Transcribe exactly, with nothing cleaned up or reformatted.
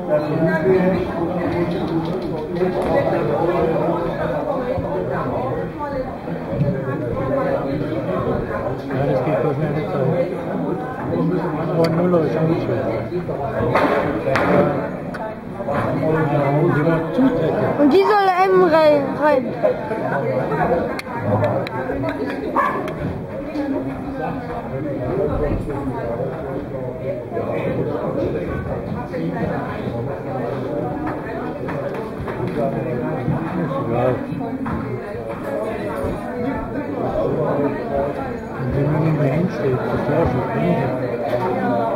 Ja, das geht so schnell nicht so. Und null ist schon nicht schwer. Und die soll eben rein. rein. Ja. Und wenn man in der Hand steht, das war schon.